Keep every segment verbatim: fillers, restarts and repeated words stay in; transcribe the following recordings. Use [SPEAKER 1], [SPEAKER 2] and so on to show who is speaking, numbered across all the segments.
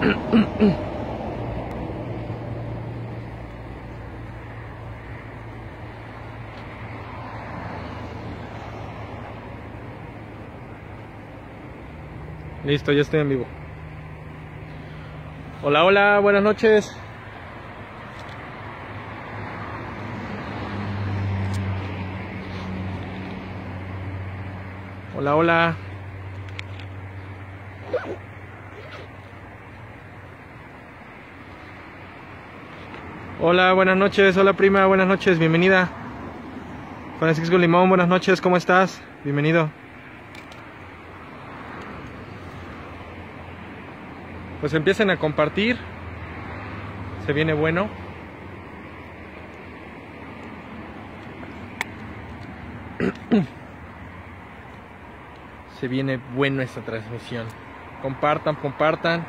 [SPEAKER 1] Listo, ya estoy en vivo. Hola, hola, buenas noches. Hola, hola. Hola, buenas noches. Hola, prima, buenas noches. Bienvenida. Francisco Limón, buenas noches. ¿Cómo estás? Bienvenido. Pues empiecen a compartir. Se viene bueno. Se viene bueno esta transmisión. Compartan, compartan.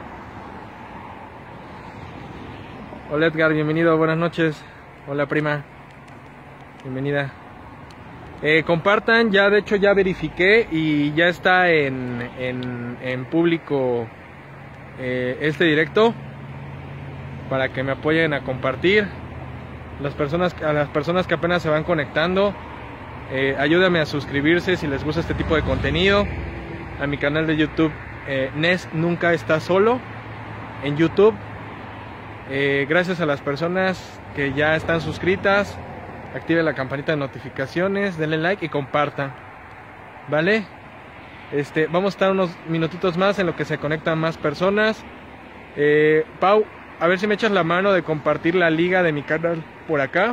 [SPEAKER 1] Hola Edgar, bienvenido, buenas noches. Hola prima, bienvenida. Eh, compartan, ya de hecho ya verifiqué y ya está en, en, en público eh, este directo para que me apoyen a compartir. Las personas, a las personas que apenas se van conectando, eh, ayúdame a suscribirse si les gusta este tipo de contenido. A mi canal de YouTube, eh, Nes Nunca Está Solo, en YouTube. Eh, gracias a las personas que ya están suscritas, activen la campanita de notificaciones, denle like y compartan, ¿vale? Este, vamos a estar unos minutitos más en lo que se conectan más personas. eh, Pau, a ver si me echas la mano de compartir la liga de mi canal por acá.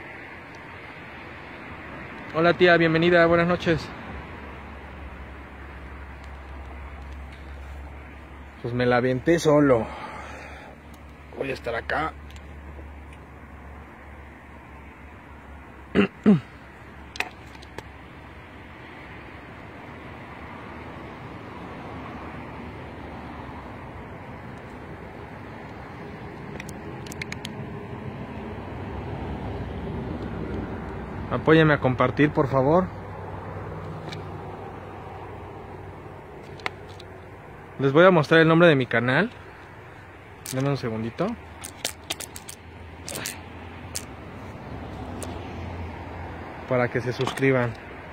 [SPEAKER 1] Hola tía, bienvenida, buenas noches. Pues me la aventé solo. Voy a estar acá. Apóyame a compartir, por favor. Les voy a mostrar el nombre de mi canal. Dame un segundito. Para que se suscriban.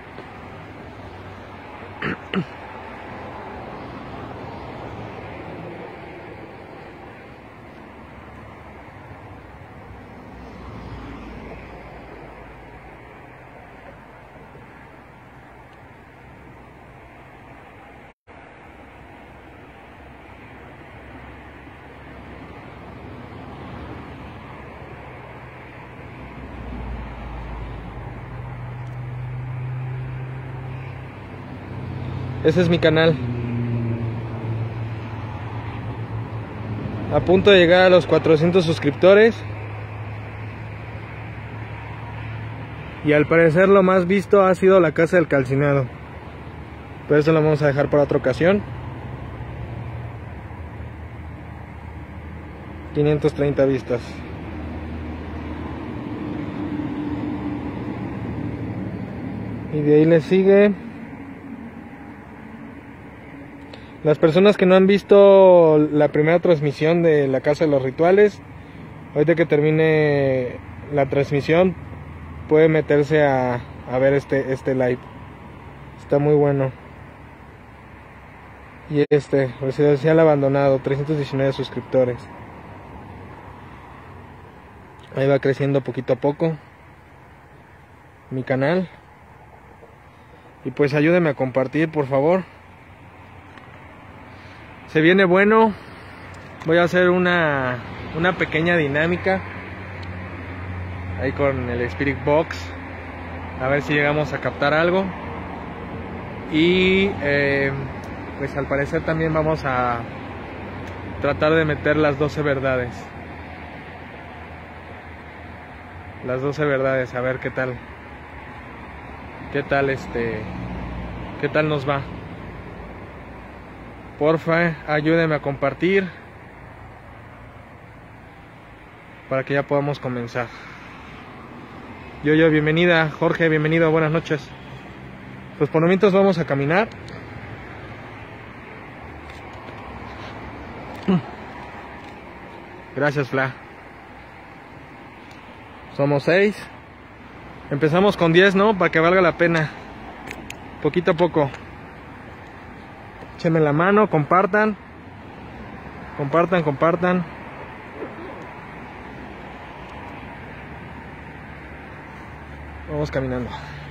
[SPEAKER 1] Ese es mi canal. A punto de llegar a los cuatrocientos suscriptores. Y al parecer lo más visto ha sido la casa del calcinado. Pero eso lo vamos a dejar para otra ocasión. quinientas treinta vistas. Y de ahí le sigue. Las personas que no han visto la primera transmisión de la Casa de los Rituales, ahorita que termine la transmisión, puede meterse a, a ver este, este live. Está muy bueno. Y este, Residencial Abandonado, trescientos diecinueve suscriptores. Ahí va creciendo poquito a poco mi canal. Y pues ayúdenme a compartir, por favor. Se viene bueno. Voy a hacer una, una pequeña dinámica ahí con el Spirit Box, a ver si llegamos a captar algo. Y eh, pues al parecer también vamos a tratar de meter las doce verdades. Las doce verdades, a ver qué tal. Qué tal este. Qué tal nos va. Porfa, ayúdenme a compartir para que ya podamos comenzar. Yo, yo, bienvenida. Jorge, bienvenido, buenas noches. Pues por momentos vamos a caminar. Gracias, Fla. Somos seis. Empezamos con diez, ¿no? Para que valga la pena. Poquito a poco. Échenme la mano, compartan. Compartan, compartan. Vamos caminando.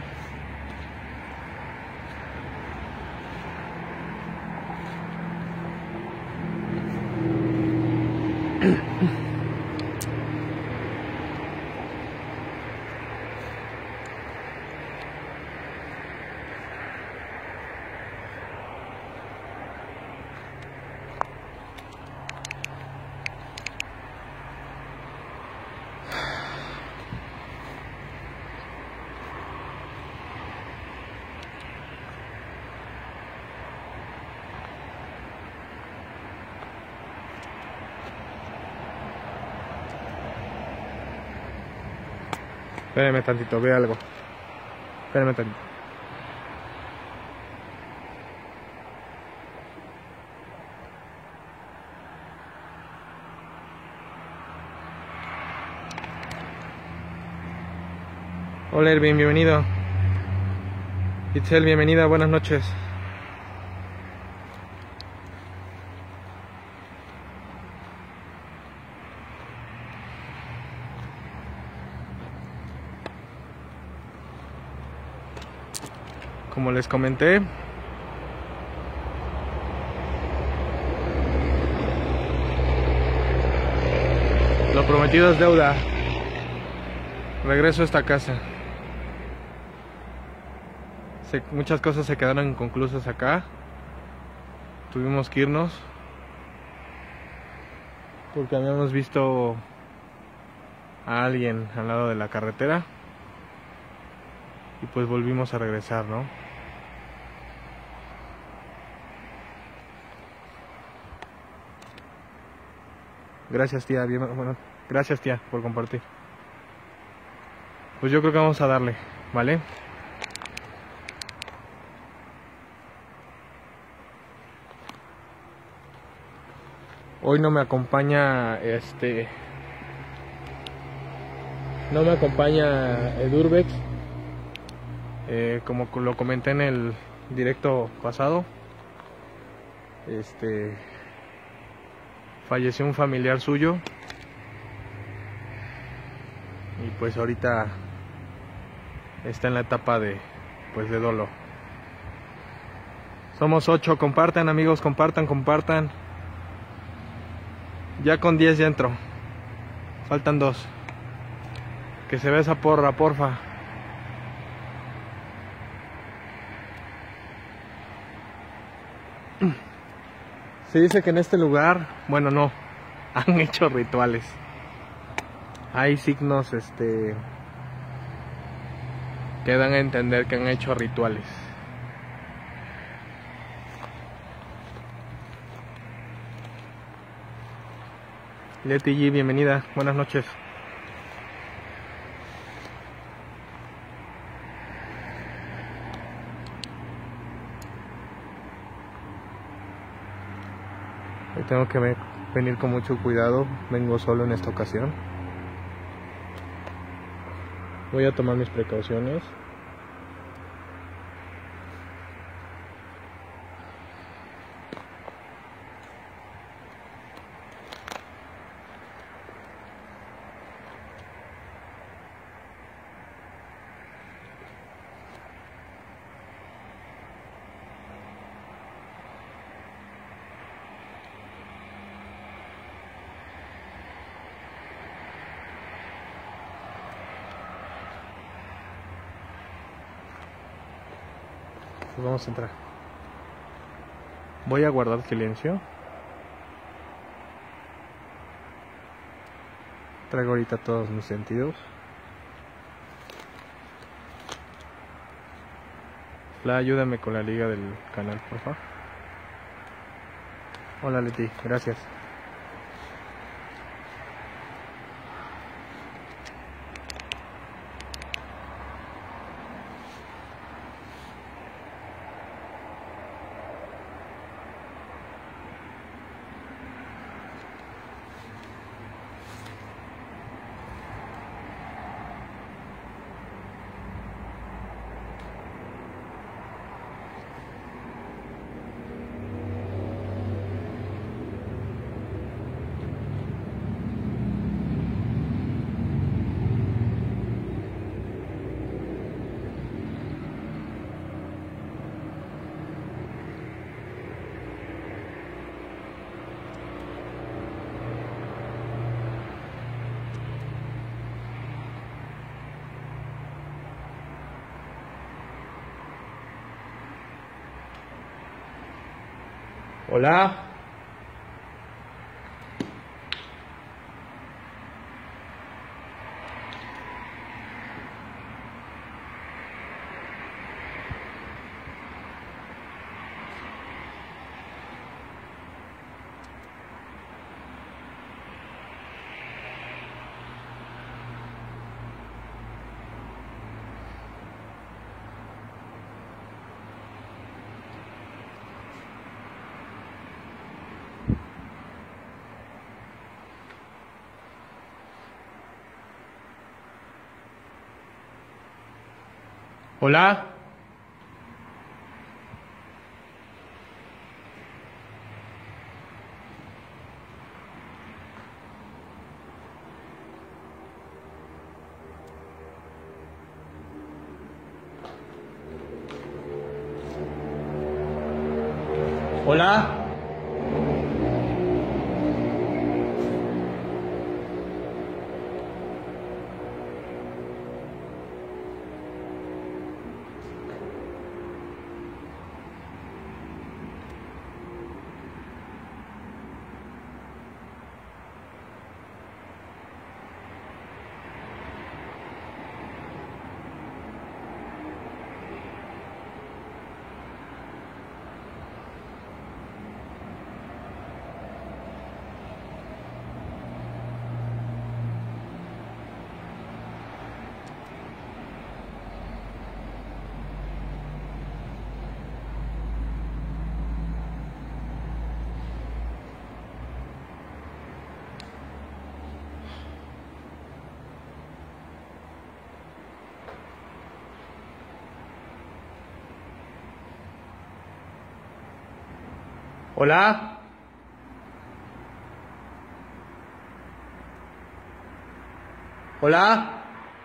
[SPEAKER 1] Espérenme tantito, veo algo. Espérenme tantito. Hola Erwin, bienvenido. Itzel, bienvenida, buenas noches. Como les comenté, lo prometido es deuda. Regreso a esta casa. Se, muchas cosas se quedaron inconclusas acá. Tuvimos que irnos porque habíamos visto a alguien al lado de la carretera y pues volvimos a regresar, ¿no? Gracias, tía. Bien, bueno, gracias, tía, por compartir. Pues yo creo que vamos a darle, ¿vale? Hoy no me acompaña este no me acompaña Edurbex, eh, como lo comenté en el directo pasado. Este falleció un familiar suyo y pues ahorita está en la etapa de pues de dolo. Somos ocho, compartan amigos, compartan, compartan. Ya con diez ya entro. Faltan dos. Que se vea esa porra, porfa. Se dice que en este lugar, bueno, no, han hecho rituales. Hay signos este que dan a entender que han hecho rituales. Leti G, bienvenida, buenas noches. Hoy tengo que venir con mucho cuidado, vengo solo en esta ocasión. Voy a tomar mis precauciones. Pues vamos a entrar. Voy a guardar silencio. Traigo ahorita todos mis sentidos. Fla, ayúdame con la liga del canal, por favor. Hola Leti, gracias. Hola. Hola. Hola. Hola. Hola.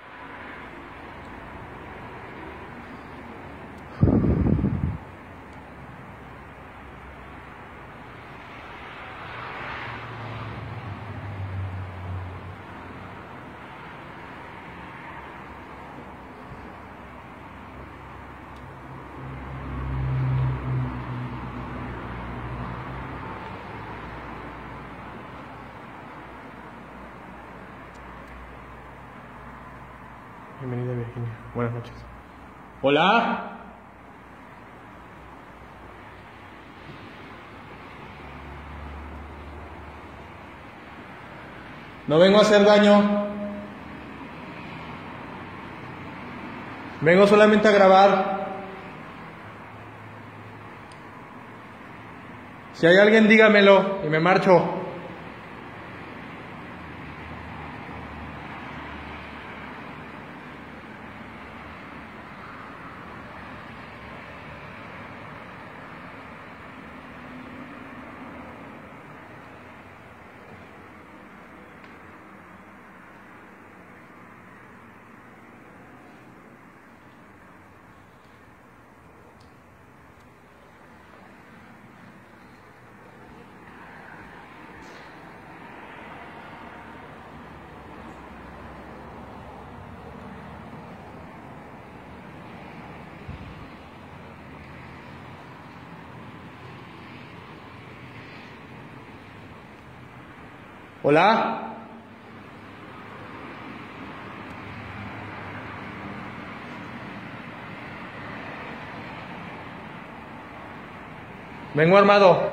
[SPEAKER 1] Bienvenida, Virginia. Buenas noches. Hola. No vengo a hacer daño. Vengo solamente a grabar. Si hay alguien, dígamelo y me marcho. Hola. Vengo armado.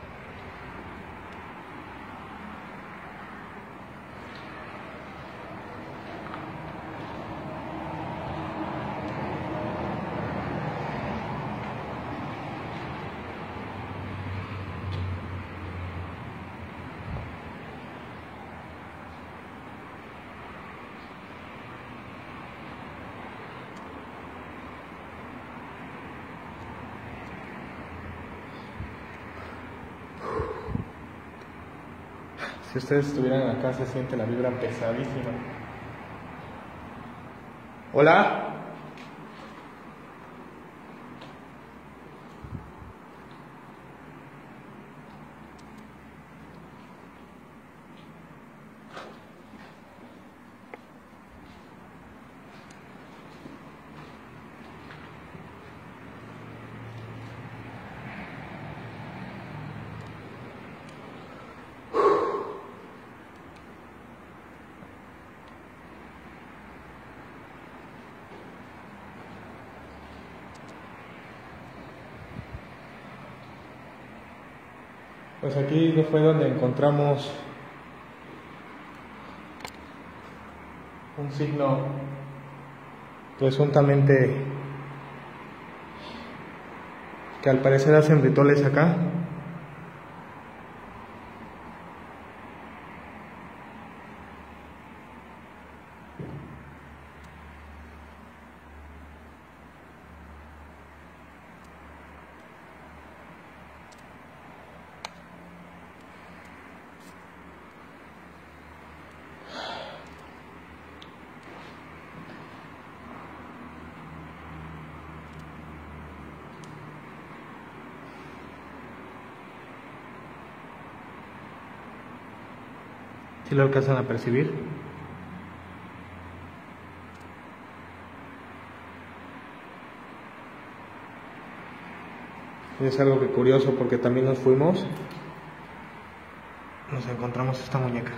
[SPEAKER 1] Si ustedes estuvieran acá, se siente la vibra pesadísima. Hola. Pues aquí fue donde encontramos un signo presuntamente que al parecer hacen rituales acá. ¿Sí lo alcanzan a percibir? Y es algo que curioso porque también nos fuimos, nos encontramos esta muñeca.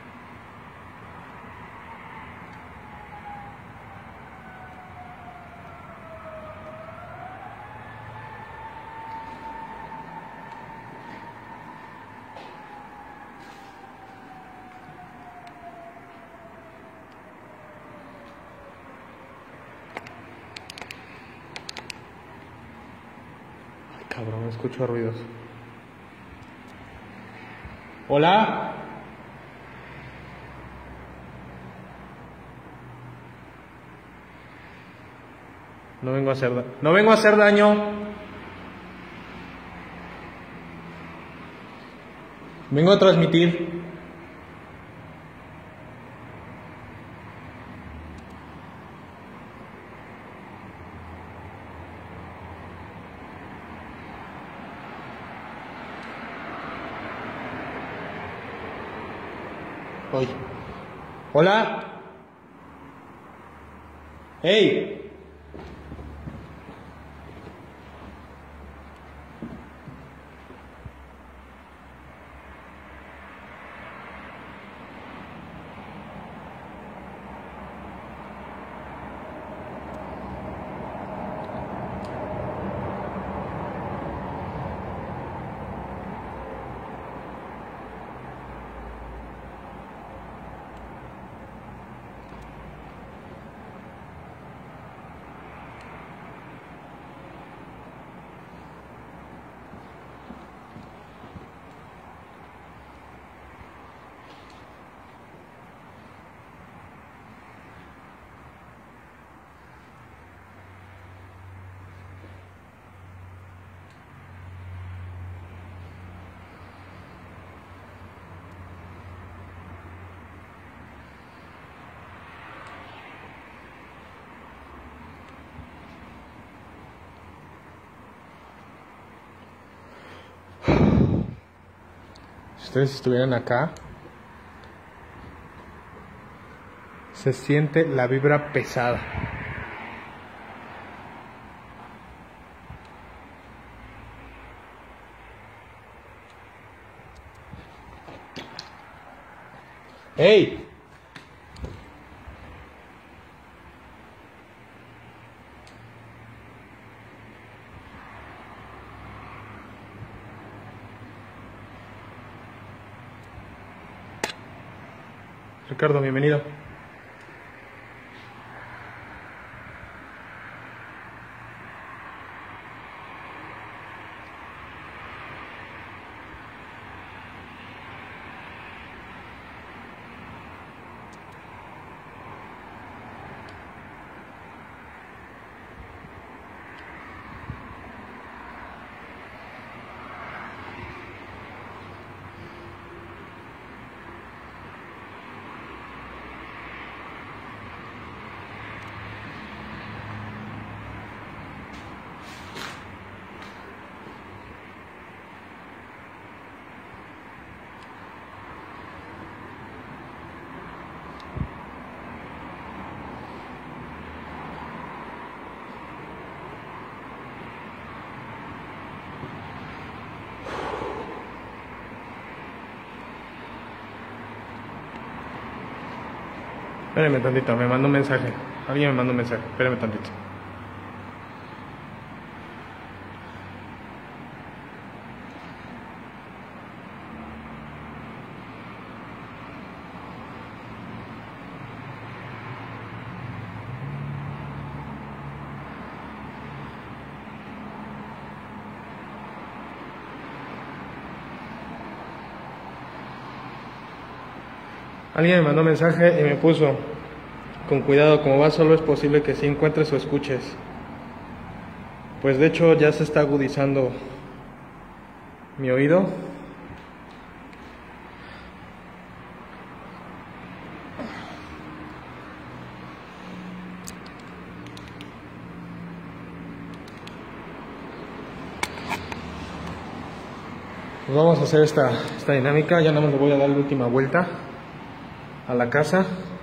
[SPEAKER 1] Cabrón, escucho ruidos. Hola. No vengo a hacer daño. No vengo a hacer daño. Vengo a transmitir. Oye. Hola. Hey. Si ustedes estuvieran acá, se siente la vibra pesada. ¡Hey! Ricardo, bienvenido. Espérame tantito, me mandó un mensaje. Alguien me mandó un mensaje. Espérame tantito. Alguien me mandó un mensaje y me puso: con cuidado, como vas solo es posible que sí encuentres o escuches. Pues de hecho ya se está agudizando mi oído. Pues vamos a hacer esta, esta dinámica. Ya nada más le voy a dar la última vuelta a la casa.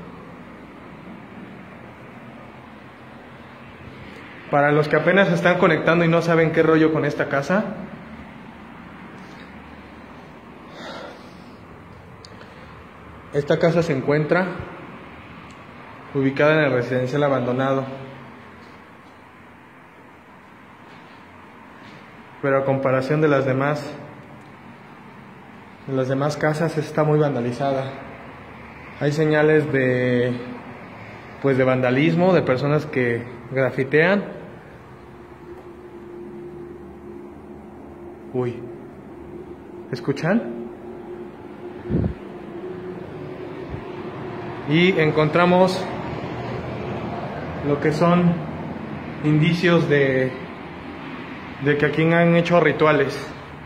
[SPEAKER 1] Para los que apenas se están conectando y no saben qué rollo con esta casa, esta casa se encuentra ubicada en el residencial abandonado, pero a comparación de las demás de las demás casas está muy vandalizada. Hay señales de pues de vandalismo, de personas que grafitean. Uy, ¿escuchan? Y encontramos lo que son indicios de de que aquí han hecho rituales.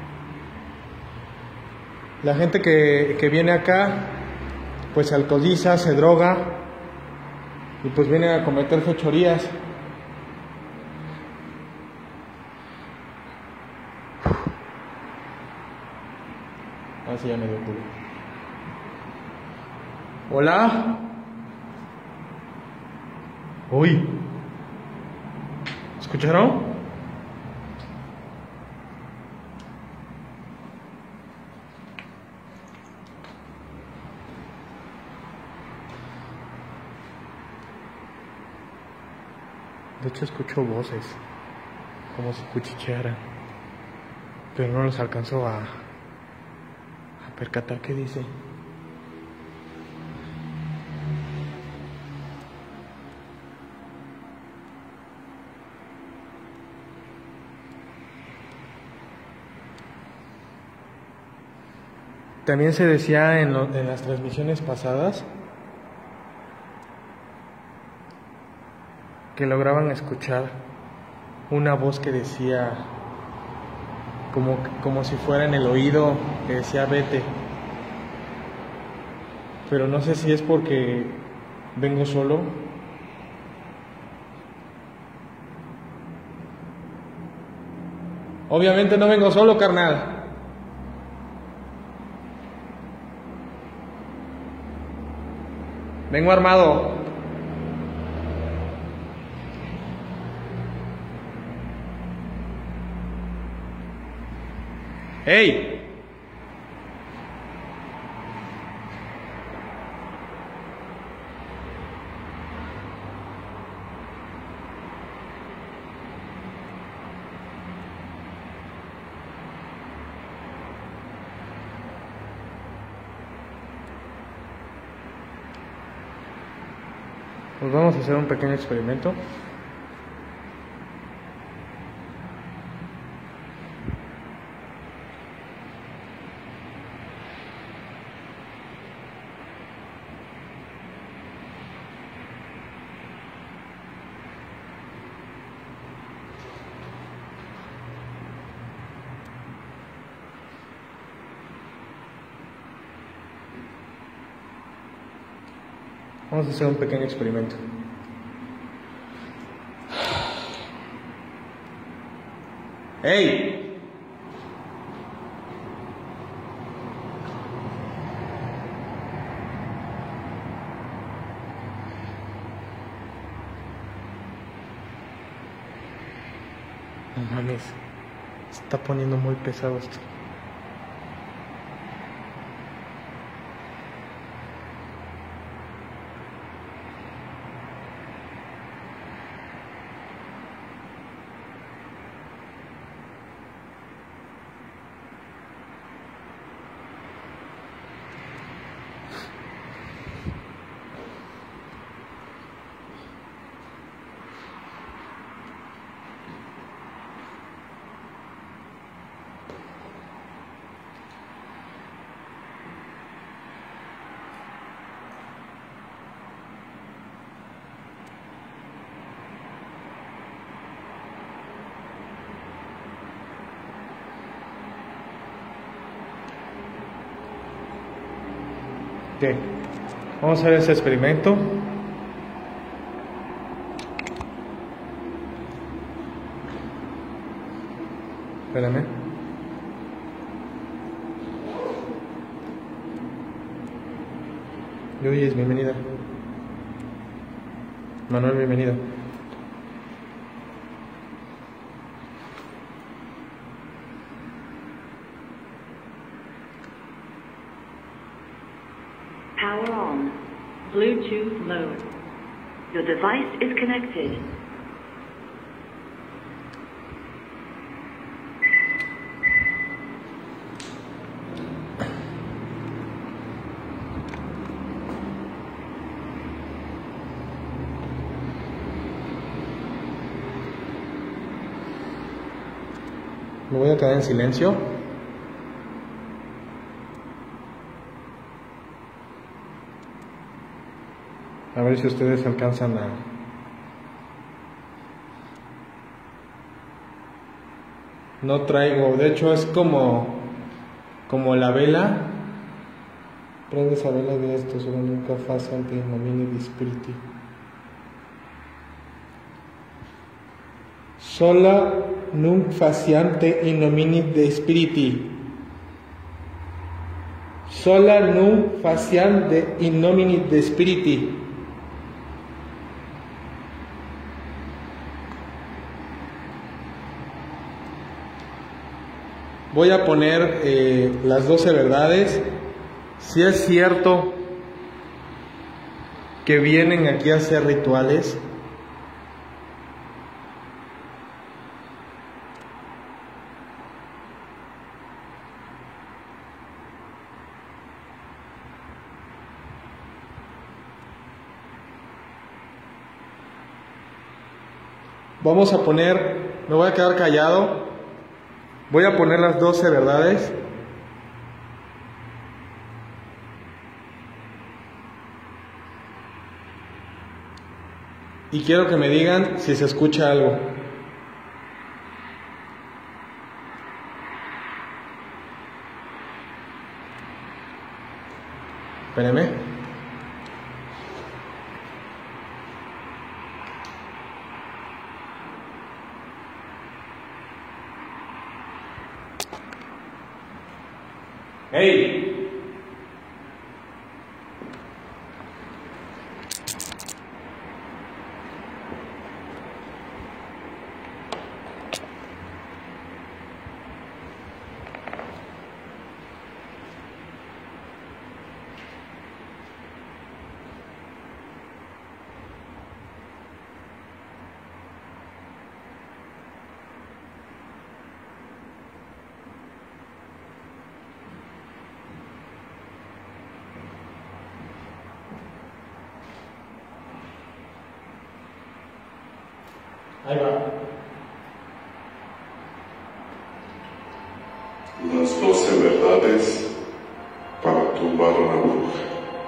[SPEAKER 1] La gente que, que viene acá pues se alcoholiza, se droga y pues viene a cometer fechorías. Así ya me dio culo. Hola. Uy, ¿escucharon? De hecho escucho voces, como si cuchichearan, pero no los alcanzo a, a percatar qué dice. También se decía en, lo, en las transmisiones pasadas que lograban escuchar una voz que decía, como, como si fuera en el oído, que decía vete. Pero no sé si es porque vengo solo. Obviamente no vengo solo, carnal. Vengo armado. ¡Ey! Pues vamos a hacer un pequeño experimento. Vamos a hacer un pequeño experimento. ¡Ey! No mames, se está poniendo muy pesado esto. Ok, vamos a hacer ese experimento. Espérame. Luis, bienvenida. Manuel, bienvenido.
[SPEAKER 2] Power on. Bluetooth mode. Your device is connected.
[SPEAKER 1] Me voy a quedar en silencio. A ver si ustedes alcanzan a... No traigo, de hecho es como como la vela. Prende esa vela de esto, solo nunca facente in nomine di spiriti. Sola nunc faciante in nomine de spiriti. Sola nunc faciante in nomine de spiriti. Voy a poner eh, las doce verdades. Si es cierto que vienen aquí a hacer rituales, vamos a poner, me voy a quedar callado, voy a poner las doce verdades. Y quiero que me digan si se escucha algo. Espérenme. ¡Hey! Ahí va.
[SPEAKER 3] Las doce verdades para tumbar a una bruja.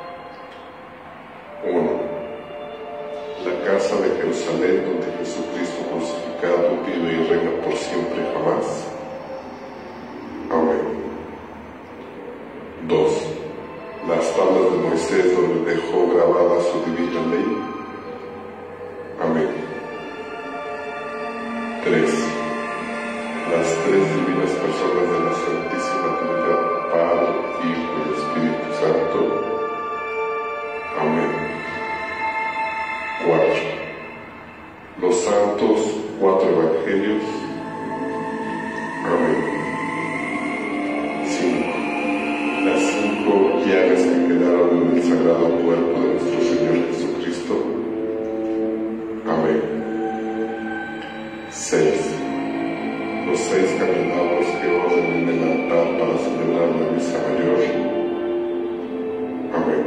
[SPEAKER 3] Uno. La casa de Jerusalén donde Jesucristo crucificado vive y reina por siempre y jamás. Amén. Dos. Las tablas de Moisés donde dejó grabada su divina ley. Amén. Tres. Las tres divinas personas de la Santísima Trinidad, Padre, Hijo y Espíritu Santo. Amén. Cuatro. Los santos cuatro evangelios. Amén. Cinco. Las cinco llagas que quedaron en el sagrado cuerpo de nuestro Señor Jesucristo. Amén. Seis. Los seis candelabros que orden en el altar para celebrar la misa mayor. Amén.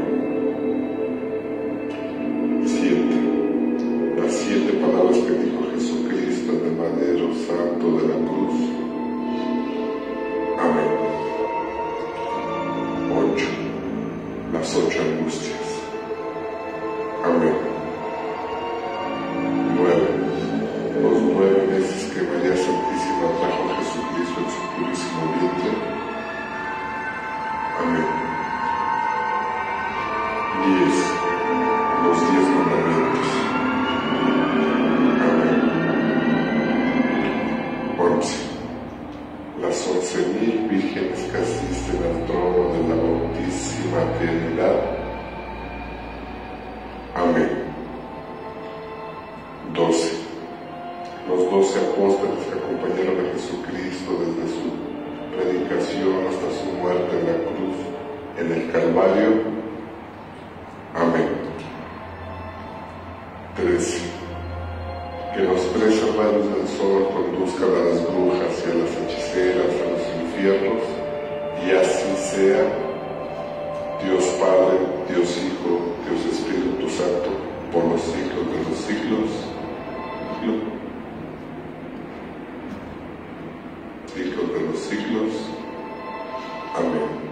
[SPEAKER 3] Siete. Las siete palabras que dijo Jesucristo en el madero santo de la cruz. Amén. Ocho. Las ocho angustias. Amén. Nueve. Los nueve meses que María Santísima trajo a Jesucristo en su purísimo vientre. Amén. las once mil vírgenes que asisten al trono de la Bautísima Trinidad. Amén. doce. Los doce apóstoles que acompañaron a Jesucristo desde su predicación hasta su muerte en la cruz, en el Calvario. Amén. trece. Que los tres hermanos del sol conduzcan a las brujas y a las hechiceras a los infiernos, y así sea. Dios Padre, Dios Hijo, Dios Espíritu Santo, por los siglos de los siglos. Siglos de los siglos. Amén.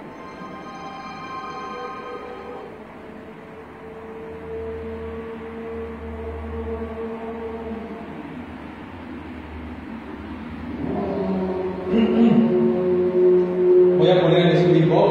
[SPEAKER 1] Voy a poner el Spirit Box.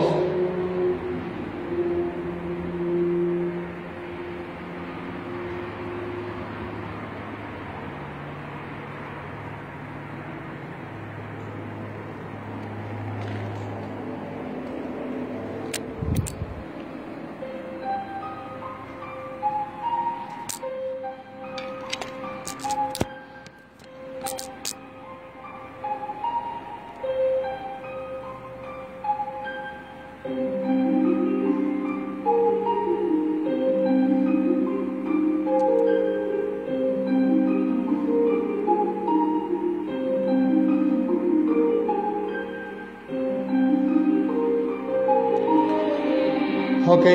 [SPEAKER 1] Ok.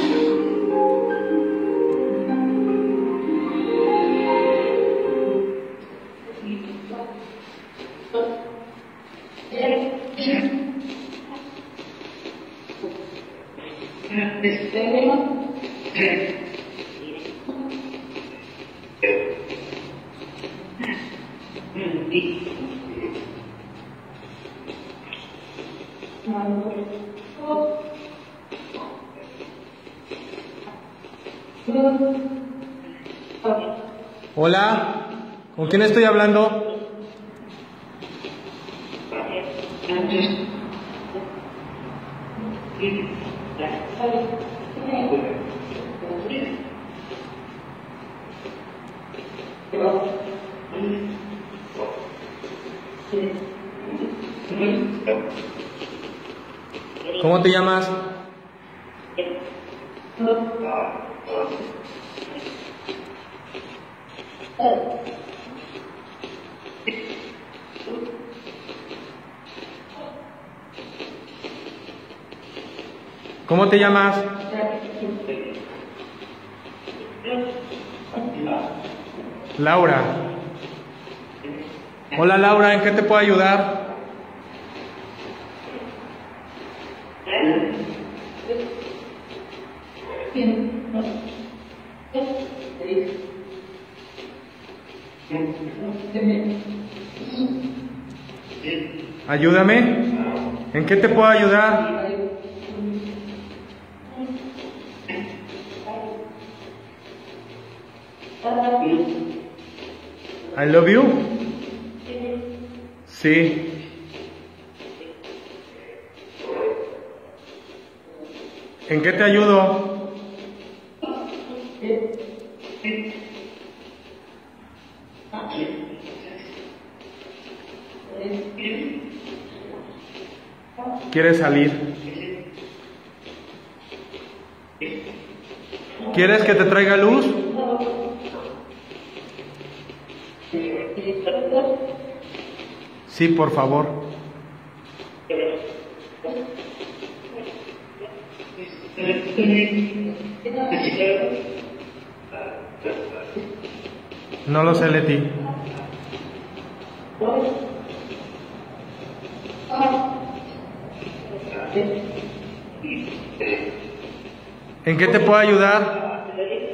[SPEAKER 1] Hola, ¿con quién estoy hablando? ¿Cómo te llamas? ¿Cómo te llamas? Laura. Hola Laura, ¿en qué te puedo ayudar? Ayúdame. ¿En qué te puedo ayudar? I love you. Sí. ¿En qué te ayudo? ¿Quieres salir? ¿Quieres que te traiga luz? Sí, por favor. No lo sé, Leti. ¿En qué te puedo ayudar?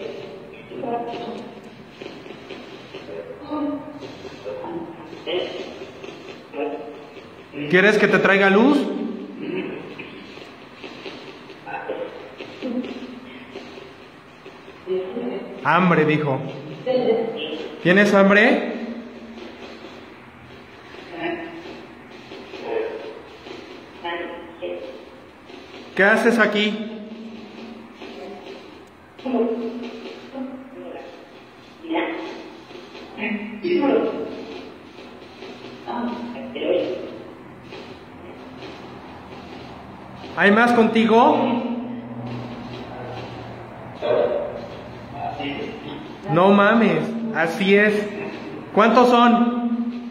[SPEAKER 1] ¿Quieres que te traiga luz? Hambre, dijo. ¿Tienes hambre? ¿Qué haces aquí? ¿Hay más contigo? No mames, así es. ¿Cuántos son?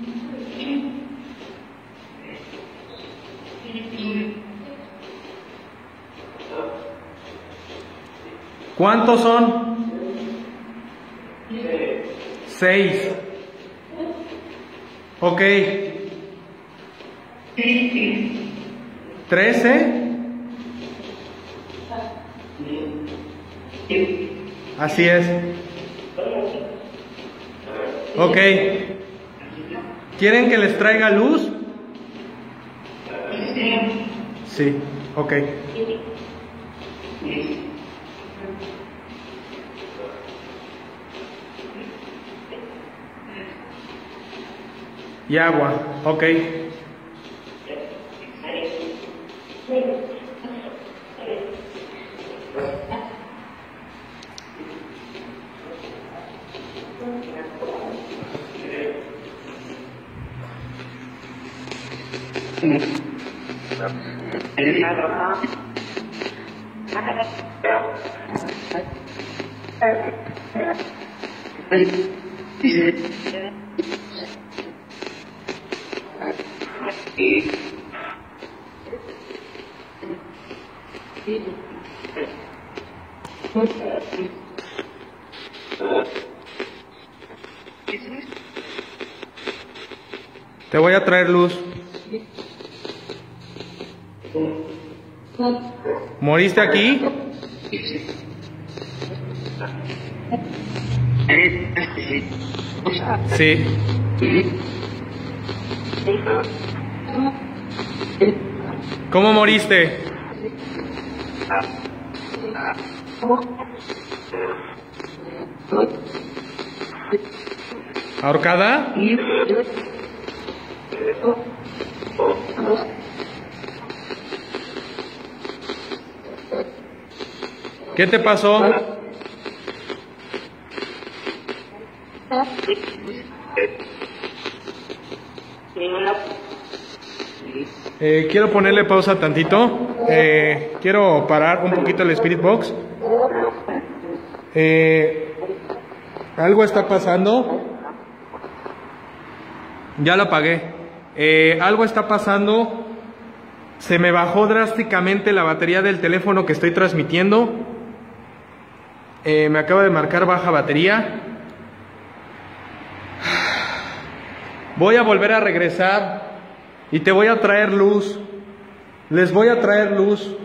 [SPEAKER 1] ¿Cuántos son? Seis. Ok. Trece. Así es. Ok. ¿Quieren que les traiga luz? Sí, ok. Y agua, ok. Te voy a traer luz. ¿Moriste aquí? Sí. ¿Cómo moriste? ¿Ahorcada? ¿Qué te pasó? Eh, quiero ponerle pausa tantito. Eh, quiero parar un poquito el Spirit Box. Eh, algo está pasando. Ya lo apagué. Eh, algo está pasando. Se me bajó drásticamente la batería del teléfono que estoy transmitiendo. Eh, me acaba de marcar baja batería. Voy a volver a regresar y te voy a traer luz. Les voy a traer luz.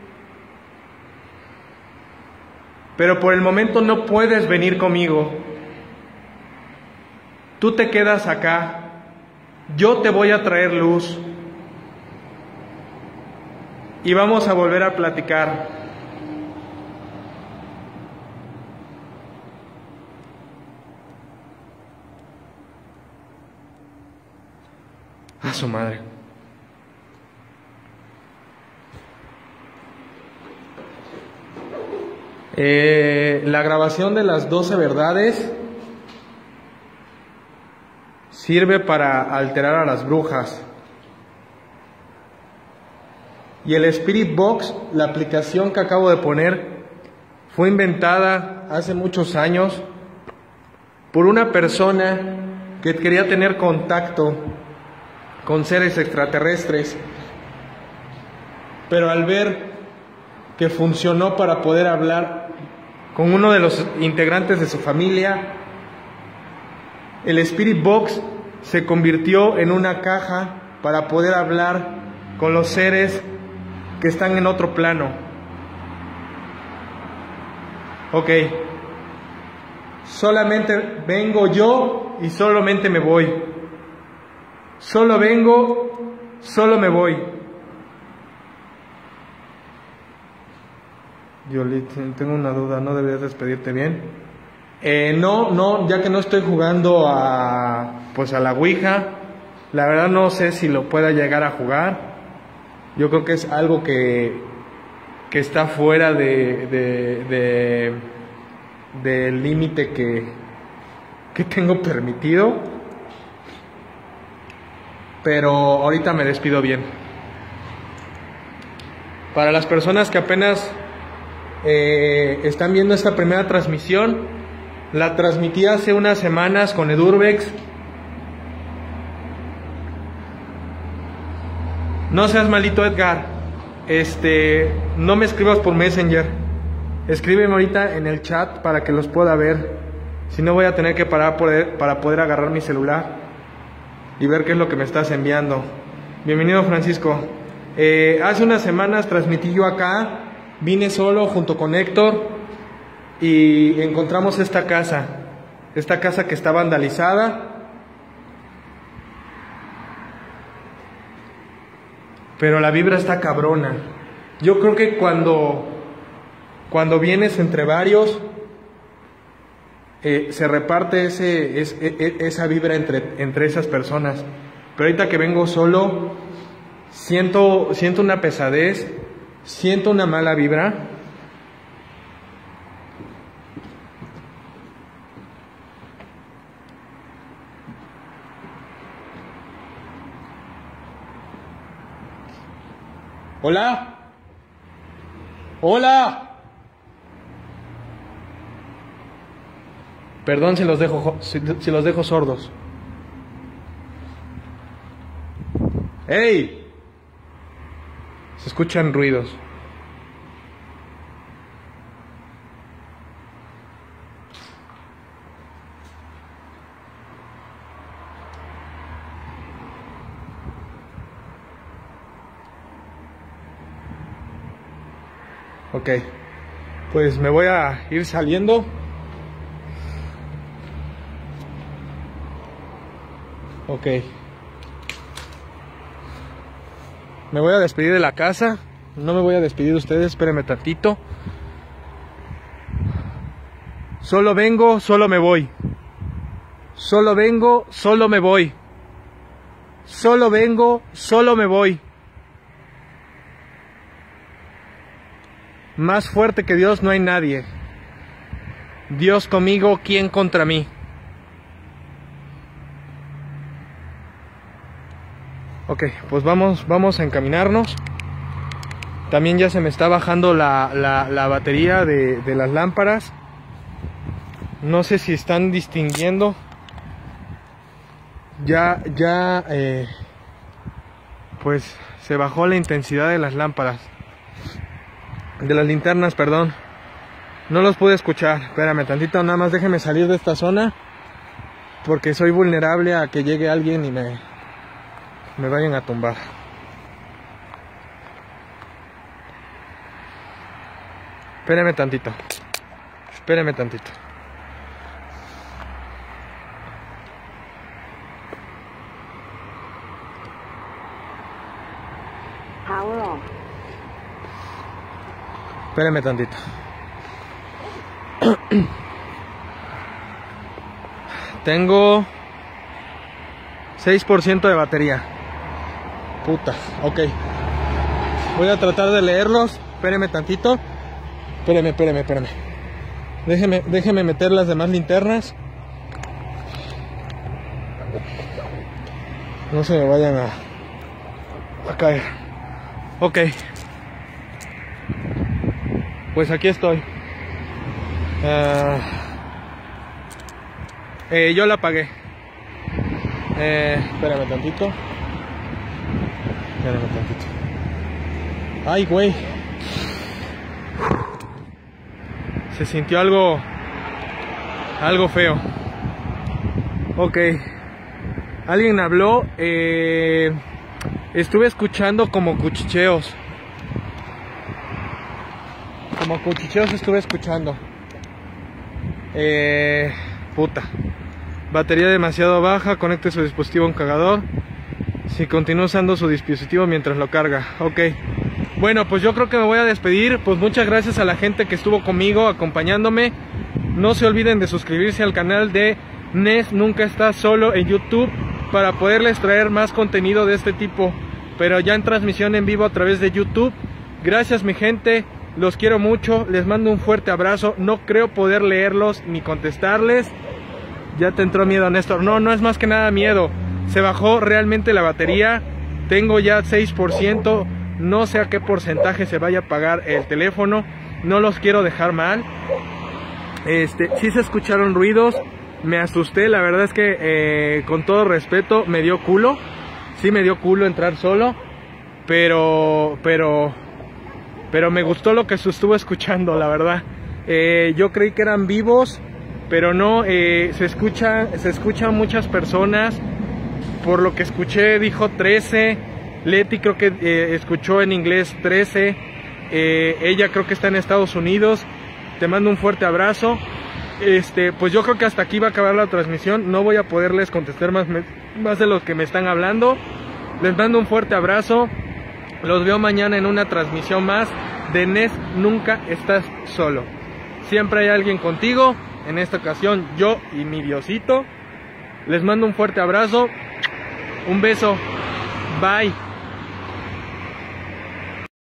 [SPEAKER 1] Pero por el momento no puedes venir conmigo. Tú te quedas acá. Yo te voy a traer luz. Y vamos a volver a platicar. A su madre. Eh, la grabación de las doce verdades sirve para alterar a las brujas. Y el Spirit Box, la aplicación que acabo de poner, fue inventada hace muchos años por una persona que quería tener contacto con seres extraterrestres, pero al ver que funcionó para poder hablar con uno de los integrantes de su familia, el Spirit Box se convirtió en una caja para poder hablar con los seres que están en otro plano. Ok, solamente vengo yo y solamente me voy. Solo vengo, solo me voy. Yolit, tengo una duda, ¿no deberías despedirte bien? Eh, no, no, ya que no estoy jugando a, pues a la Ouija, la verdad no sé si lo pueda llegar a jugar. Yo creo que es algo que que está fuera de, de, de del límite que, que tengo permitido, pero ahorita me despido bien. Para las personas que apenas eh, están viendo esta primera transmisión, la transmití hace unas semanas con Edurbex. No seas malito, Edgar. Este, no me escribas por Messenger. Escríbeme ahorita en el chat para que los pueda ver. Si no, voy a tener que parar poder, para poder agarrar mi celular y ver qué es lo que me estás enviando. Bienvenido, Francisco. Eh, hace unas semanas transmití yo acá. Vine solo junto con Héctor y encontramos esta casa. Esta casa que está vandalizada. Pero la vibra está cabrona. Yo creo que cuando, cuando vienes entre varios, eh, se reparte ese, es, e, esa vibra entre, entre esas personas. Pero ahorita que vengo solo, siento, siento una pesadez, siento una mala vibra. Hola. Hola. Perdón si los dejo si, si los dejo sordos. ¡Ey! Se escuchan ruidos. Ok, pues me voy a ir saliendo. Ok. Me voy a despedir de la casa. No me voy a despedir de ustedes, espérenme tantito. Solo vengo, solo me voy. Solo vengo, solo me voy. Solo vengo, solo me voy. Más fuerte que Dios no hay nadie. Dios conmigo, ¿quién contra mí? Ok, pues vamos, vamos a encaminarnos. También ya se me está bajando la, la, la batería de, de las lámparas. No sé si están distinguiendo. Ya, ya, eh, pues se bajó la intensidad de las lámparas. De las linternas, perdón. No los pude escuchar. Espérame tantito, nada más déjeme salir de esta zona, porque soy vulnerable a que llegue alguien y me, me vayan a tumbar. Espérame tantito. Espérame tantito.
[SPEAKER 2] Power off.
[SPEAKER 1] Espérame tantito. Tengo seis por ciento de batería. Puta, ok. Voy a tratar de leerlos. Espéreme tantito. Espéreme, espéreme, espéreme. Déjeme, déjeme meter las demás linternas. No se me vayan a, a caer. Ok. Pues aquí estoy. Uh, eh, yo la apagué. Eh, espérame tantito. Espérame tantito. Ay, güey. Se sintió algo... Algo feo. Ok. Alguien habló. Eh, estuve escuchando como cuchicheos. Como cuchicheos estuve escuchando. Eh, puta. Batería demasiado baja. Conecte su dispositivo a un cargador. Si continúa usando su dispositivo mientras lo carga. Ok. Bueno, pues yo creo que me voy a despedir. Pues muchas gracias a la gente que estuvo conmigo, acompañándome. No se olviden de suscribirse al canal de Ness Nunca Estás Solo en YouTube, para poderles traer más contenido de este tipo, pero ya en transmisión en vivo a través de YouTube. Gracias, mi gente. Los quiero mucho, les mando un fuerte abrazo. No creo poder leerlos ni contestarles. Ya te entró miedo, Néstor. No, no es más que nada miedo. Se bajó realmente la batería. Tengo ya seis por ciento. No sé a qué porcentaje se vaya a pagar el teléfono. No los quiero dejar mal. Este, sí se escucharon ruidos. Me asusté, la verdad es que eh, con todo respeto me dio culo. Sí me dio culo entrar solo. Pero, pero, pero me gustó lo que se estuvo escuchando, la verdad. Eh, yo creí que eran vivos, pero no, eh, se escucha, se escuchan muchas personas. Por lo que escuché dijo trece. Leti creo que eh, escuchó en inglés trece. Eh, ella creo que está en Estados Unidos. Te mando un fuerte abrazo. Este, pues yo creo que hasta aquí va a acabar la transmisión. No voy a poderles contestar más, más de lo que me están hablando. Les mando un fuerte abrazo. Los veo mañana en una transmisión más de Nes Nunca Estás Solo. Siempre hay alguien contigo. En esta ocasión yo y mi Diosito. Les mando un fuerte abrazo. Un beso. Bye.